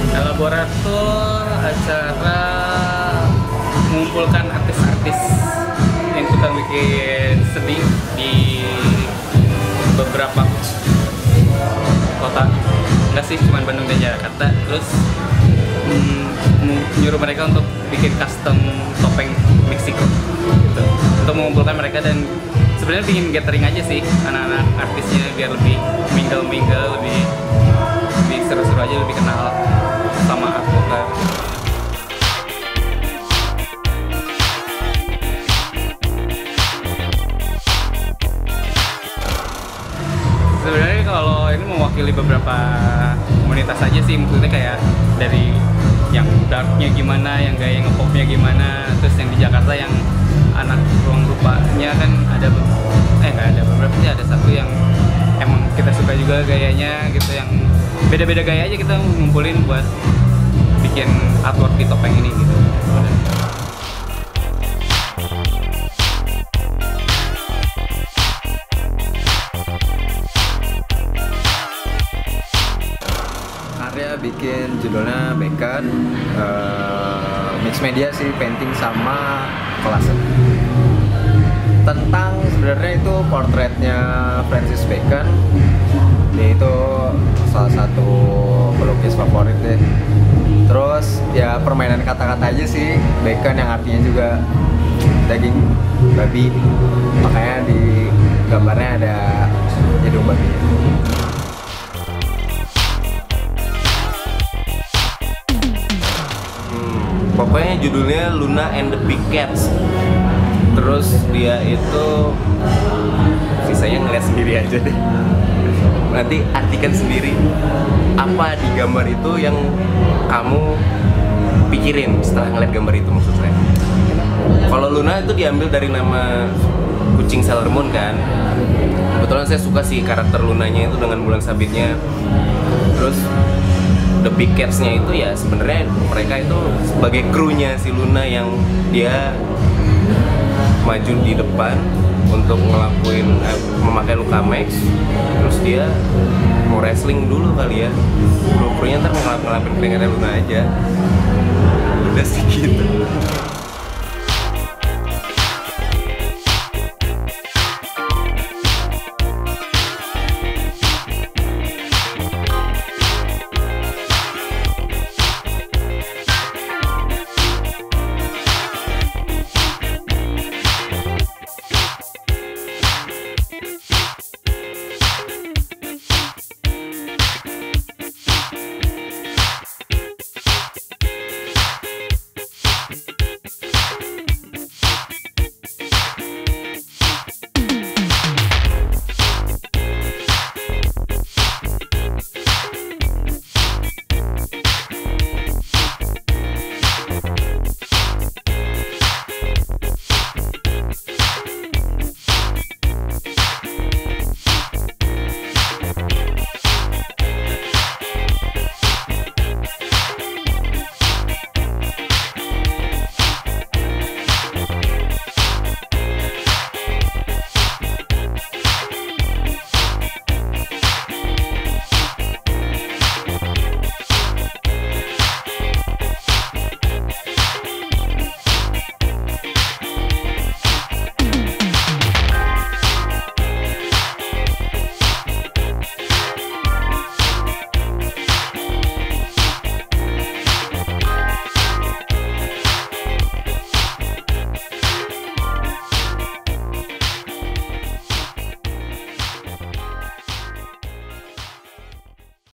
Elaborator acara mengumpulkan artis-artis yang suka bikin sedih di beberapa kota, enggak sih, cuma Bandung dan Jakarta. Terus nyuruh mereka untuk bikin custom topeng Meksiko gitu, untuk mengumpulkan mereka. Dan sebenarnya bikin gathering aja sih anak-anak artisnya biar lebih mingle, lebih seru-seru aja, lebih kenal sama advokat. Sebenarnya kalau ini mewakili beberapa komunitas aja sih, maksudnya kayak dari yang darknya gimana, yang gaya ngepopnya gimana, terus yang di Jakarta yang anak ruang rupanya kan ada nggak ada beberapa sih, ada satu yang emang kita suka juga gayanya gitu, yang beda-beda gaya aja kita ngumpulin buat bikin artwork di topeng ini gitu. Karya bikin judulnya Bacon, mix media sih, painting sama kolase. Tentang sebenarnya itu portretnya Francis Bacon. Dia itu salah satu pelukis favorit deh. Terus ya permainan kata-kata aja sih, bacon yang artinya juga daging babi, makanya di gambarnya ada hidung babi. Pokoknya judulnya Luna and the Big Cats. Terus dia itu sisanya ngeliat sendiri aja deh. Nanti artikan sendiri apa di gambar itu yang kamu pikirin setelah ngeliat gambar itu, maksud saya. Kalau Luna itu diambil dari nama kucing Sailor Moon kan. Kebetulan saya suka sih karakter Lunanya itu dengan bulan sabitnya. Terus The Big Cats-nya itu ya sebenarnya mereka itu sebagai krunya si Luna yang dia maju di depan untuk ngelakuin memakai luka Max. Terus dia mau wrestling dulu kali ya, kru-krunya ntar ngelapin keringatnya Luna aja. Udah sih gitu.